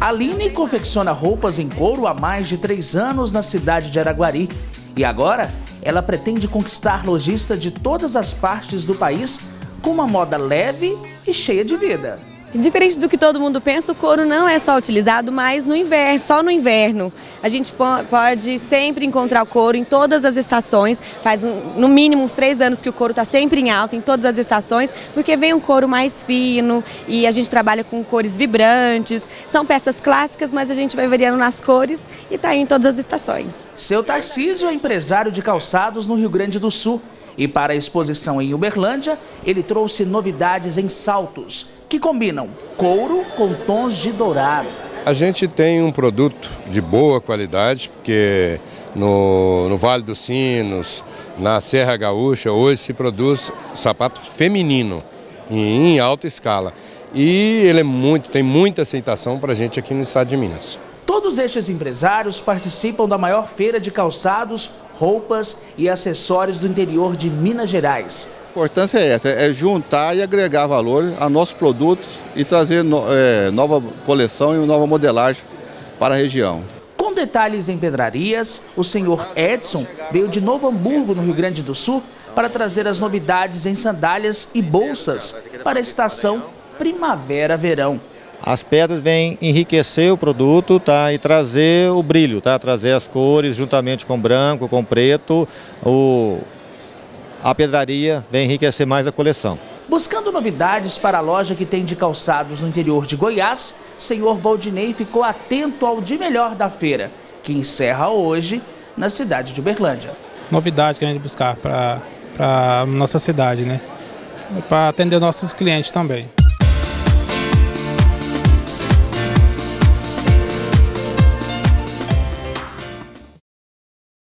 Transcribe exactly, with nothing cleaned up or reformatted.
A Aline confecciona roupas em couro há mais de três anos na cidade de Araguari. E agora, ela pretende conquistar lojistas de todas as partes do país com uma moda leve e cheia de vida. Diferente do que todo mundo pensa, o couro não é só utilizado mais no inverno, só no inverno. A gente pode sempre encontrar o couro em todas as estações, faz um, no mínimo uns três anos que o couro está sempre em alta, em todas as estações, porque vem um couro mais fino e a gente trabalha com cores vibrantes. São peças clássicas, mas a gente vai variando nas cores e está em todas as estações. Seu Tarcísio é empresário de calçados no Rio Grande do Sul e para a exposição em Uberlândia, ele trouxe novidades em saltos, que combinam couro com tons de dourado. A gente tem um produto de boa qualidade, porque no, no Vale dos Sinos, na Serra Gaúcha, hoje se produz sapato feminino em, em alta escala. E ele é muito, tem muita aceitação para a gente aqui no estado de Minas. Todos estes empresários participam da maior feira de calçados, roupas e acessórios do interior de Minas Gerais. A importância é essa, é juntar e agregar valor a nossos produtos e trazer no, é, nova coleção e nova modelagem para a região. Com detalhes em pedrarias, o senhor Edson veio de Novo Hamburgo, no Rio Grande do Sul, para trazer as novidades em sandálias e bolsas para a estação primavera-verão. As pedras vêm enriquecer o produto, tá, e trazer o brilho, tá, trazer as cores juntamente com branco, com preto. O... A pedraria vem enriquecer mais a coleção. Buscando novidades para a loja que tem de calçados no interior de Goiás, senhor Valdinei ficou atento ao de melhor da feira, que encerra hoje na cidade de Uberlândia. Novidade que a gente buscar para a nossa cidade, né? Para atender nossos clientes também.